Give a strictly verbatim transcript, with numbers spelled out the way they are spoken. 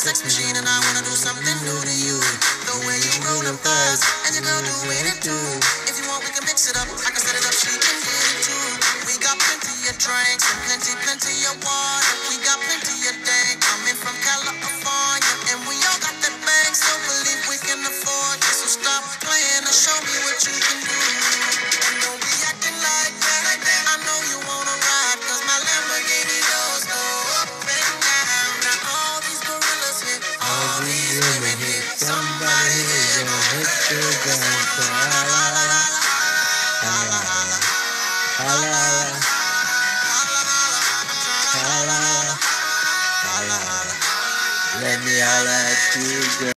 sex machine and I wanna do something new to you. The way you roll them thighs and your girl doing it too. If you want, we can mix it up. I can set it up, she can get it too. We got plenty of drinks and plenty, plenty of water. We got plenty of dank coming from California, and we all got that bag, so believe we can afford it. So stop playing and show me what you can do. And don't be acting like that. I know you wanna ride, cause my Lamborghini doors go up and down. Now all these gorillas hit, all these women hit. Somebody here gonna hit you down. So la la la la la la la la la la la la. Let me holla at you, girl.